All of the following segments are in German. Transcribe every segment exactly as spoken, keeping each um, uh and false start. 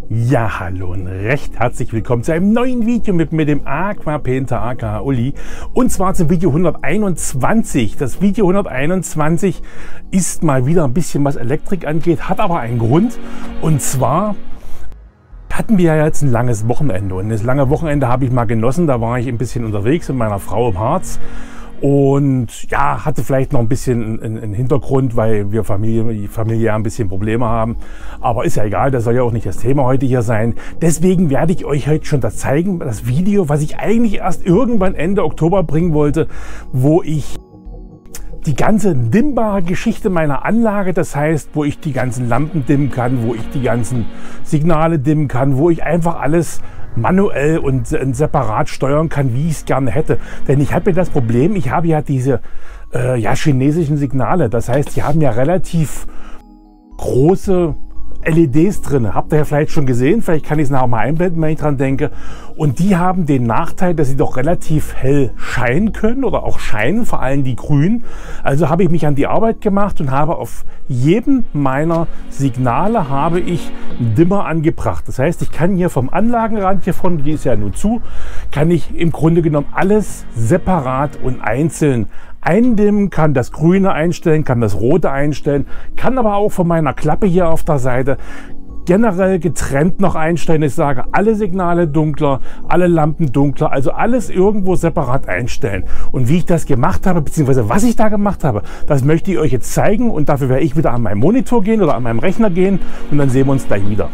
Ja, hallo und recht herzlich willkommen zu einem neuen Video mit mir, dem Aquapainter aka Uli. Und zwar zum Video hunderteinundzwanzig. Das Video hunderteinundzwanzig ist mal wieder ein bisschen, was Elektrik angeht, hat aber einen Grund. Und zwar hatten wir ja jetzt ein langes Wochenende. Und das lange Wochenende habe ich mal genossen. Da war ich ein bisschen unterwegs mit meiner Frau im Harz. Und ja, hatte vielleicht noch ein bisschen einen Hintergrund, weil wir Familie, familiär ein bisschen Probleme haben. Aber ist ja egal, das soll ja auch nicht das Thema heute hier sein. Deswegen werde ich euch heute schon das zeigen, das Video, was ich eigentlich erst irgendwann Ende Oktober bringen wollte, wo ich die ganze dimmbare Geschichte meiner Anlage, das heißt, wo ich die ganzen Lampen dimmen kann, wo ich die ganzen Signale dimmen kann, wo ich einfach alles manuell und separat steuern kann, wie ich es gerne hätte. Denn ich habe ja das Problem, ich habe ja diese äh, ja, chinesischen Signale. Das heißt, sie haben ja relativ große L E Ds drin. Habt ihr ja vielleicht schon gesehen, vielleicht kann ich es nachher mal einblenden, wenn ich dran denke. Und die haben den Nachteil, dass sie doch relativ hell scheinen können oder auch scheinen, vor allem die grünen. Also habe ich mich an die Arbeit gemacht und habe auf jedem meiner Signale habe ich einen Dimmer angebracht. Das heißt, ich kann hier vom Anlagenrand hier vorne, die ist ja nur zu, kann ich im Grunde genommen alles separat und einzeln eindimmen, kann das Grüne einstellen, kann das Rote einstellen, kann aber auch von meiner Klappe hier auf der Seite generell getrennt noch einstellen. Ich sage, alle Signale dunkler, alle Lampen dunkler, also alles irgendwo separat einstellen. Und wie ich das gemacht habe, beziehungsweise was ich da gemacht habe, das möchte ich euch jetzt zeigen. Und dafür werde ich wieder an meinem Monitor gehen oder an meinem Rechner gehen und dann sehen wir uns gleich wieder.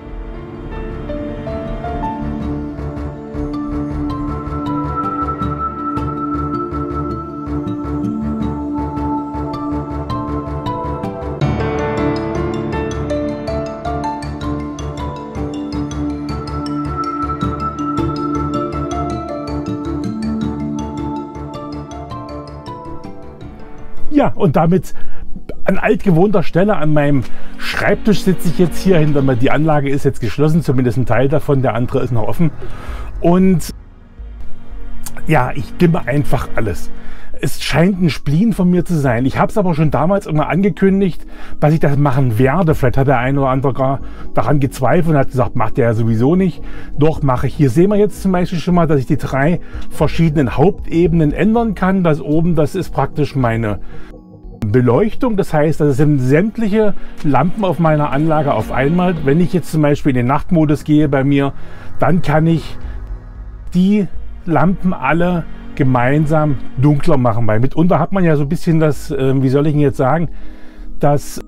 Ja, und damit an altgewohnter Stelle an meinem Schreibtisch sitze ich jetzt hier hinter mir. Die Anlage ist jetzt geschlossen, zumindest ein Teil davon, der andere ist noch offen. Und ja, ich dimme einfach alles. Es scheint ein Spleen von mir zu sein. Ich habe es aber schon damals immer angekündigt, dass ich das machen werde. Vielleicht hat der eine oder andere gar daran gezweifelt und hat gesagt, macht der ja sowieso nicht. Doch, mache ich. Hier sehen wir jetzt zum Beispiel schon mal, dass ich die drei verschiedenen Hauptebenen ändern kann. Das oben, das ist praktisch meine Beleuchtung. Das heißt, das sind sämtliche Lampen auf meiner Anlage auf einmal. Wenn ich jetzt zum Beispiel in den Nachtmodus gehe bei mir, dann kann ich die Lampen alle gemeinsam dunkler machen, weil mitunter hat man ja so ein bisschen das, äh, wie soll ich Ihnen jetzt sagen, dass,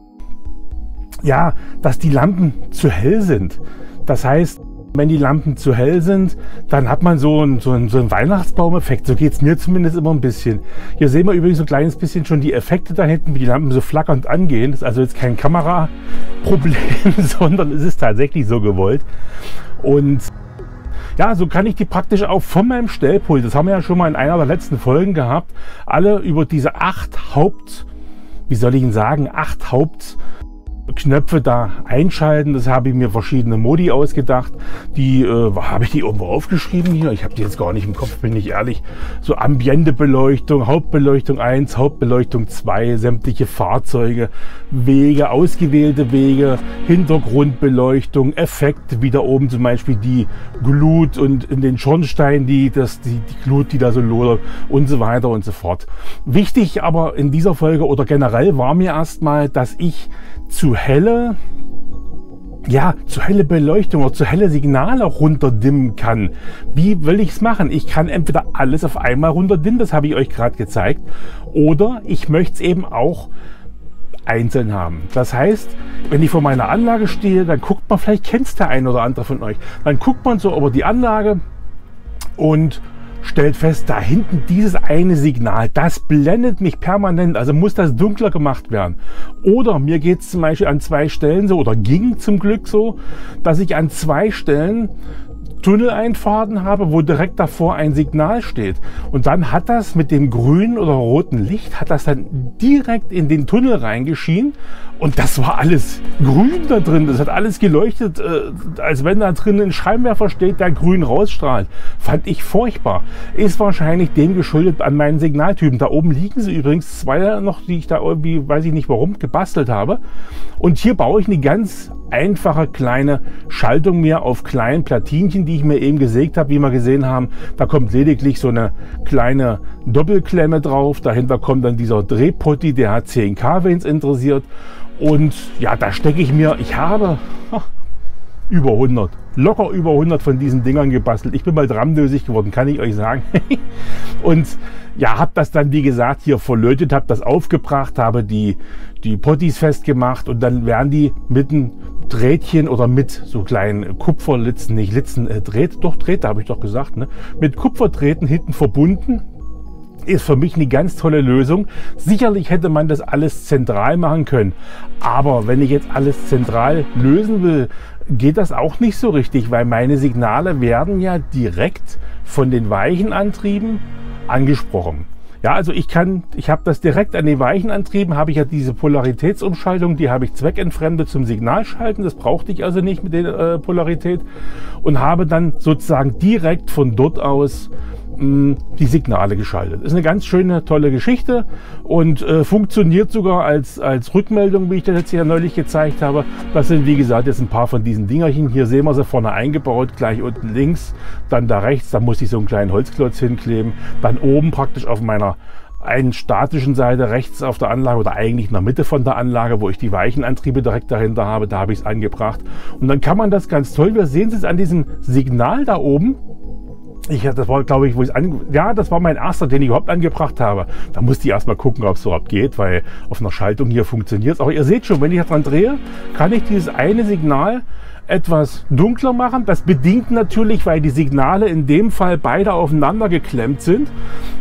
ja, dass die Lampen zu hell sind. Das heißt, wenn die Lampen zu hell sind, dann hat man so einen, so einen, so einen Weihnachtsbaum-Effekt. So geht es mir zumindest immer ein bisschen. Hier sehen wir übrigens so ein kleines bisschen schon die Effekte da hinten, wie die Lampen so flackernd angehen. Das ist also jetzt kein Kameraproblem, sondern es ist tatsächlich so gewollt. Und ja, so kann ich die praktisch auch von meinem Stellpult, das haben wir ja schon mal in einer der letzten Folgen gehabt, alle über diese acht Haupt, wie soll ich Ihnen sagen, acht Hauptknöpfe da einschalten. Das habe ich mir verschiedene Modi ausgedacht. Die, äh, habe ich die irgendwo aufgeschrieben hier? Ich habe die jetzt gar nicht im Kopf, bin ich ehrlich. So Ambientebeleuchtung, Hauptbeleuchtung eins, Hauptbeleuchtung zwei, sämtliche Fahrzeuge, Wege, ausgewählte Wege, Hintergrundbeleuchtung, Effekte, wie da oben zum Beispiel die Glut und in den Schornstein, die, das, die, die Glut, die da so lodert und so weiter und so fort. Wichtig aber in dieser Folge oder generell war mir erstmal, dass ich zu helle, ja, zu helle Beleuchtung oder zu helle Signale runterdimmen kann. Wie will ich es machen? Ich kann entweder alles auf einmal runterdimmen, das habe ich euch gerade gezeigt, oder ich möchte es eben auch einzeln haben. Das heißt, wenn ich vor meiner Anlage stehe, dann guckt man, vielleicht kennt es der ein oder andere von euch, dann guckt man so über die Anlage und stellt fest, da hinten dieses eine Signal, das blendet mich permanent, also muss das dunkler gemacht werden. Oder mir geht es zum Beispiel an zwei Stellen so, oder ging zum Glück so, dass ich an zwei Stellen Tunneleinfahrten habe, wo direkt davor ein Signal steht. Und dann hat das mit dem grünen oder roten Licht, hat das dann direkt in den Tunnel reingeschienen. Und das war alles grün da drin. Das hat alles geleuchtet, äh, als wenn da drin ein Scheinwerfer steht, der grün rausstrahlt. Fand ich furchtbar. Ist wahrscheinlich dem geschuldet an meinen Signaltypen. Da oben liegen sie übrigens, zwei noch, die ich da irgendwie, weiß ich nicht warum, gebastelt habe. Und hier baue ich eine ganz einfache kleine Schaltung mehr auf kleinen Platinchen, die ich mir eben gesägt habe, wie wir gesehen haben. Da kommt lediglich so eine kleine Doppelklemme drauf. Dahinter kommt dann dieser Drehpotti, der hat zehn K, wenn es interessiert. Und ja, da stecke ich mir, ich habe ach, über hundert, locker über hundert von diesen Dingern gebastelt. Ich bin mal dramdösig geworden, kann ich euch sagen. Und ja, habe das dann, wie gesagt, hier verlötet, habe das aufgebracht, habe die, die Potties festgemacht und dann werden die mit einem Drähtchen oder mit so kleinen Kupferlitzen, nicht Litzen, äh, Dräht, doch Drähte habe ich doch gesagt, ne? Mit Kupferdrähten hinten verbunden. Ist für mich eine ganz tolle Lösung. Sicherlich hätte man das alles zentral machen können. Aber wenn ich jetzt alles zentral lösen will, geht das auch nicht so richtig, weil meine Signale werden ja direkt von den Weichenantrieben angesprochen. Ja, also ich kann, ich habe das direkt an den Weichenantrieben, habe ich ja diese Polaritätsumschaltung, die habe ich zweckentfremdet zum Signalschalten, das brauchte ich also nicht mit der äh, Polarität und habe dann sozusagen direkt von dort aus die Signale geschaltet. Ist eine ganz schöne, tolle Geschichte und äh, funktioniert sogar als, als Rückmeldung, wie ich das jetzt hier neulich gezeigt habe. Das sind, wie gesagt, jetzt ein paar von diesen Dingerchen. Hier sehen wir sie vorne eingebaut, gleich unten links, dann da rechts, da muss ich so einen kleinen Holzklotz hinkleben. Dann oben praktisch auf meiner einen statischen Seite rechts auf der Anlage oder eigentlich in der Mitte von der Anlage, wo ich die Weichenantriebe direkt dahinter habe, da habe ich es angebracht. Und dann kann man das ganz toll, wir sehen es jetzt an diesem Signal da oben. Ich, das war, glaube ich, wo ich an, ja, das war mein erster, den ich überhaupt angebracht habe. Da musste ich erstmal gucken, ob es überhaupt geht, weil auf einer Schaltung hier funktioniert es. Aber ihr seht schon, wenn ich daran drehe, kann ich dieses eine Signal etwas dunkler machen. Das bedingt natürlich, weil die Signale in dem Fall beide aufeinander geklemmt sind.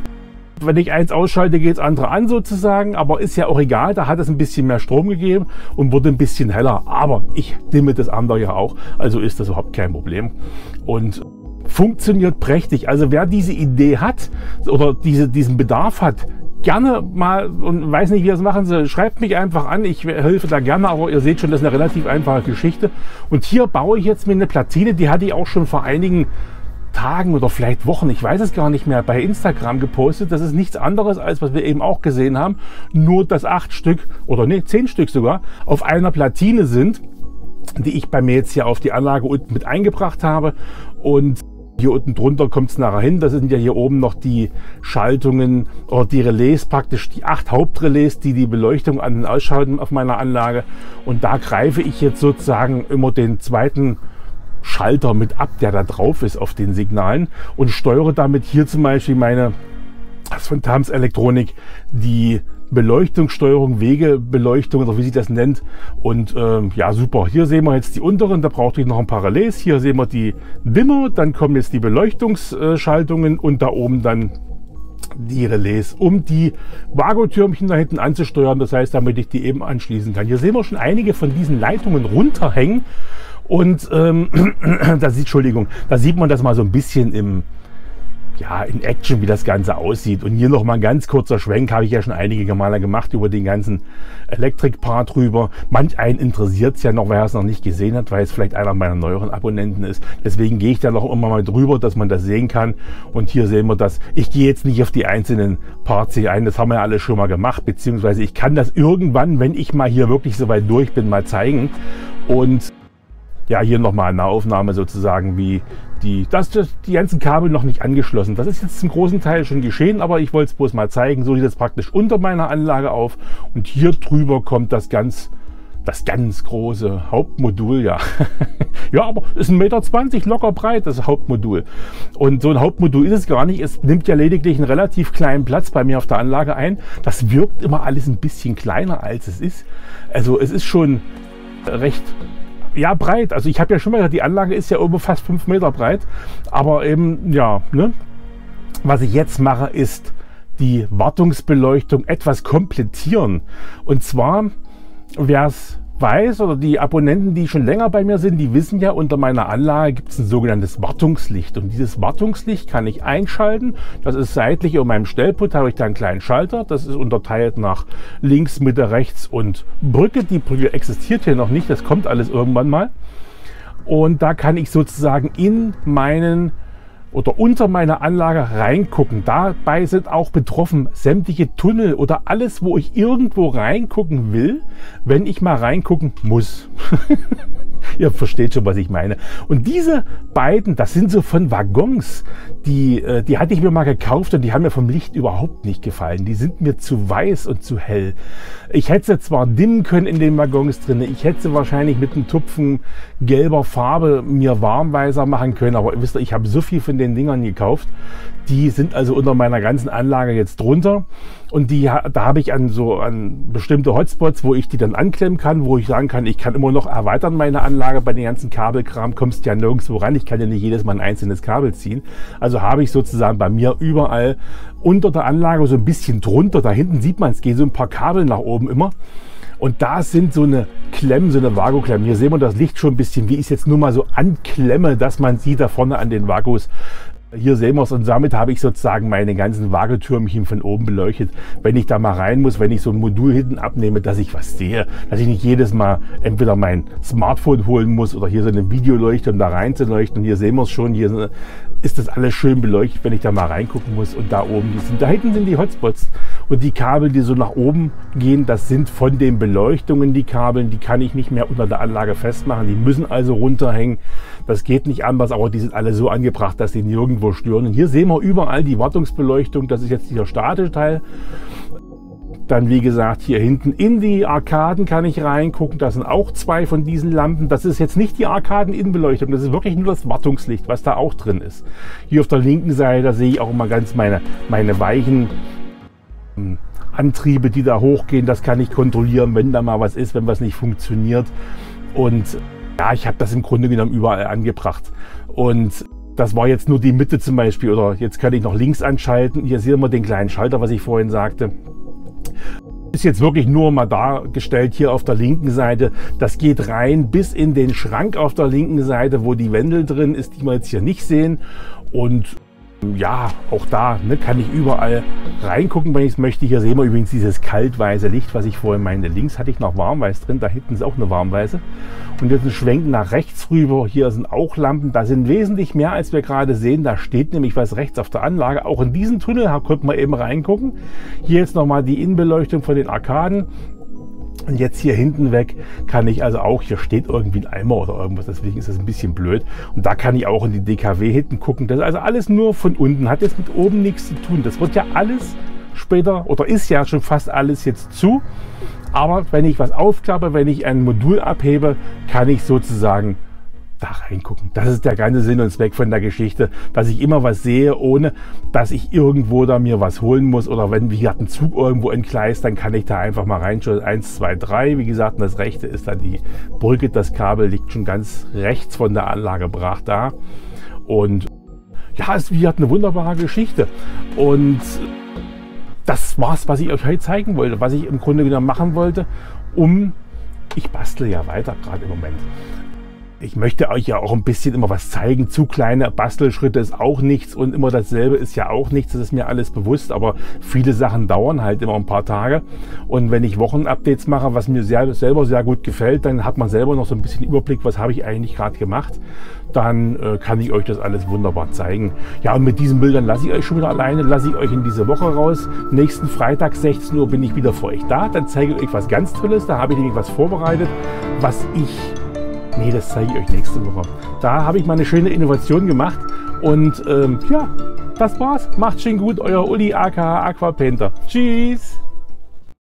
Wenn ich eins ausschalte, geht das andere an sozusagen, aber ist ja auch egal, da hat es ein bisschen mehr Strom gegeben und wurde ein bisschen heller. Aber ich dimme das andere ja auch, also ist das überhaupt kein Problem. Und funktioniert prächtig. Also wer diese Idee hat oder diese, diesen Bedarf hat, gerne mal und weiß nicht, wie ihr es machen soll, schreibt mich einfach an. Ich helfe da gerne, aber ihr seht schon, das ist eine relativ einfache Geschichte. Und hier baue ich jetzt mir eine Platine, die hatte ich auch schon vor einigen Tagen oder vielleicht Wochen, ich weiß es gar nicht mehr, bei Instagram gepostet. Das ist nichts anderes, als was wir eben auch gesehen haben. Nur, dass acht Stück oder nee, zehn Stück sogar auf einer Platine sind, die ich bei mir jetzt hier auf die Anlage unten mit eingebracht habe. Und hier unten drunter kommt es nachher hin. Das sind ja hier oben noch die Schaltungen oder die Relais, praktisch die acht Hauptrelais, die die Beleuchtung an- und ausschalten auf meiner Anlage. Und da greife ich jetzt sozusagen immer den zweiten Schalter mit ab, der da drauf ist auf den Signalen und steuere damit hier zum Beispiel meine, das von Thams Elektronik, die Beleuchtungssteuerung, Wegebeleuchtung oder wie sich das nennt. Und ähm, ja, super. Hier sehen wir jetzt die unteren, da brauchte ich noch ein paar Relais. Hier sehen wir die Dimmer, dann kommen jetzt die Beleuchtungsschaltungen und da oben dann die Relais, um die Vago-Türmchen da hinten anzusteuern. Das heißt, damit ich die eben anschließen kann. Hier sehen wir schon einige von diesen Leitungen runterhängen. Und ähm, da sieht, Entschuldigung, da sieht man das mal so ein bisschen im ja, in Action, wie das Ganze aussieht. Und hier noch mal ein ganz kurzer Schwenk, habe ich ja schon einige Male gemacht über den ganzen Elektrik-Part drüber. Manch einen interessiert es ja noch, weil er es noch nicht gesehen hat, weil es vielleicht einer meiner neueren Abonnenten ist. Deswegen gehe ich da noch immer mal drüber, dass man das sehen kann. Und hier sehen wir das. Ich gehe jetzt nicht auf die einzelnen Parts hier ein, das haben wir ja alle schon mal gemacht, beziehungsweise ich kann das irgendwann, wenn ich mal hier wirklich so weit durch bin, mal zeigen. Und ja, hier nochmal eine Aufnahme sozusagen, wie die, das, das, die ganzen Kabel noch nicht angeschlossen. Das ist jetzt zum großen Teil schon geschehen, aber ich wollte es bloß mal zeigen. So sieht es praktisch unter meiner Anlage auf. Und hier drüber kommt das ganz, das ganz große Hauptmodul, ja. Ja, aber es ist ein Meter zwanzig locker breit, das Hauptmodul. Und so ein Hauptmodul ist es gar nicht. Es nimmt ja lediglich einen relativ kleinen Platz bei mir auf der Anlage ein. Das wirkt immer alles ein bisschen kleiner, als es ist. Also es ist schon recht... ja, breit. Also ich habe ja schon mal gesagt, die Anlage ist ja über fast fünf Meter breit. Aber eben, ja, ne? Was ich jetzt mache, ist die Wartungsbeleuchtung etwas komplettieren. Und zwar, wer es weiß oder die Abonnenten, die schon länger bei mir sind, die wissen ja, unter meiner Anlage gibt es ein sogenanntes Wartungslicht. Und dieses Wartungslicht kann ich einschalten. Das ist seitlich über meinem Stellpult, habe ich da einen kleinen Schalter. Das ist unterteilt nach links, Mitte, rechts und Brücke. Die Brücke existiert hier noch nicht, das kommt alles irgendwann mal. Und da kann ich sozusagen in meinen oder unter meiner Anlage reingucken. Dabei sind auch betroffen sämtliche Tunnel oder alles, wo ich irgendwo reingucken will, wenn ich mal reingucken muss. Ihr versteht schon, was ich meine. Und diese beiden, das sind so von Waggons, die, die hatte ich mir mal gekauft und die haben mir vom Licht überhaupt nicht gefallen. Die sind mir zu weiß und zu hell. Ich hätte sie zwar dimmen können in den Waggons drin, ich hätte sie wahrscheinlich mit einem Tupfen gelber Farbe mir warmweiser machen können, aber wisst ihr, ich habe so viel von den Dingern gekauft, die sind also unter meiner ganzen Anlage jetzt drunter und die, da habe ich an so an bestimmte Hotspots, wo ich die dann anklemmen kann, wo ich sagen kann, ich kann immer noch erweitern meine Anlage. Bei den ganzen Kabelkram kommst du ja nirgendwo ran, ich kann ja nicht jedes Mal ein einzelnes Kabel ziehen, also habe ich sozusagen bei mir überall unter der Anlage so ein bisschen drunter, da hinten sieht man es, gehen so ein paar Kabel nach oben immer. Und da sind so eine Klemmen, so eine Vago-Klemmen. Hier sehen wir das Licht schon ein bisschen, wie ich es jetzt nur mal so anklemme, dass man sieht da vorne an den Vagos. Hier sehen wir es und damit habe ich sozusagen meine ganzen Vagetürmchen von oben beleuchtet. Wenn ich da mal rein muss, wenn ich so ein Modul hinten abnehme, dass ich was sehe, dass ich nicht jedes Mal entweder mein Smartphone holen muss oder hier so eine Videoleuchte, um da rein zu leuchten. Und hier sehen wir es schon, hier ist das alles schön beleuchtet, wenn ich da mal reingucken muss. Und da oben, die sind, da hinten sind die Hotspots und die Kabel, die so nach oben gehen, das sind von den Beleuchtungen die Kabeln, die kann ich nicht mehr unter der Anlage festmachen. Die müssen also runterhängen. Das geht nicht anders, aber die sind alle so angebracht, dass sie nirgendwo stören. Und hier sehen wir überall die Wartungsbeleuchtung. Das ist jetzt dieser statische Teil. Dann, wie gesagt, hier hinten in die Arkaden kann ich reingucken. Da sind auch zwei von diesen Lampen. Das ist jetzt nicht die Arkaden-Innenbeleuchtung. Das ist wirklich nur das Wartungslicht, was da auch drin ist. Hier auf der linken Seite, da sehe ich auch immer ganz meine, meine weichen ähm, Antriebe, die da hochgehen. Das kann ich kontrollieren, wenn da mal was ist, wenn was nicht funktioniert. Und ja, ich habe das im Grunde genommen überall angebracht. Und das war jetzt nur die Mitte zum Beispiel. Oder jetzt kann ich noch links anschalten. Hier sehen wir den kleinen Schalter, was ich vorhin sagte. Ist jetzt wirklich nur mal dargestellt hier auf der linken Seite. Das geht rein bis in den Schrank auf der linken Seite, wo die Wendel drin ist, die wir jetzt hier nicht sehen. Und ja, auch da ne, kann ich überall reingucken, wenn ich es möchte. Hier sehen wir übrigens dieses kaltweiße Licht, was ich vorhin meinte. Links hatte ich noch warmweiß drin, da hinten ist auch eine warmweiße. Und jetzt ein Schwenk nach rechts rüber. Hier sind auch Lampen. Da sind wesentlich mehr, als wir gerade sehen. Da steht nämlich was rechts auf der Anlage. Auch in diesen Tunnel konnte man eben reingucken. Hier jetzt nochmal die Innenbeleuchtung von den Arkaden. Und jetzt hier hinten weg kann ich also auch, hier steht irgendwie ein Eimer oder irgendwas, deswegen ist das ein bisschen blöd. Und da kann ich auch in die D K W hinten gucken. Das ist also alles nur von unten, hat jetzt mit oben nichts zu tun. Das wird ja alles später, oder ist ja schon fast alles jetzt zu. Aber wenn ich was aufklappe, wenn ich ein Modul abhebe, kann ich sozusagen da reingucken. Das ist der ganze Sinn und Zweck von der Geschichte, dass ich immer was sehe, ohne dass ich irgendwo da mir was holen muss. Oder wenn, wie gesagt, ein Zug irgendwo entgleist, dann kann ich da einfach mal reinschauen. eins, zwei, drei, wie gesagt, und das rechte ist dann die Brücke. Das Kabel liegt schon ganz rechts von der Anlage brach da. Und ja, es ist wie gesagt eine wunderbare Geschichte. Und das war's, was ich euch heute zeigen wollte, was ich im Grunde genommen machen wollte, um, ich bastle ja weiter gerade im Moment. Ich möchte euch ja auch ein bisschen immer was zeigen. Zu kleine Bastelschritte ist auch nichts und immer dasselbe ist ja auch nichts. Das ist mir alles bewusst, aber viele Sachen dauern halt immer ein paar Tage. Und wenn ich Wochenupdates mache, was mir sehr, selber sehr gut gefällt, dann hat man selber noch so ein bisschen Überblick, was habe ich eigentlich gerade gemacht. Dann äh, kann ich euch das alles wunderbar zeigen. Ja, und mit diesen Bildern lasse ich euch schon wieder alleine, lasse ich euch in diese Woche raus. Nächsten Freitag, sechzehn Uhr, bin ich wieder für euch da. Dann zeige ich euch was ganz Tolles. Da habe ich nämlich was vorbereitet, was ich... Nee, das zeige ich euch nächste Woche. Da habe ich mal eine schöne Innovation gemacht. Und ähm, ja, das war's. Macht schön gut, euer Uli aka Aquapainter. Tschüss!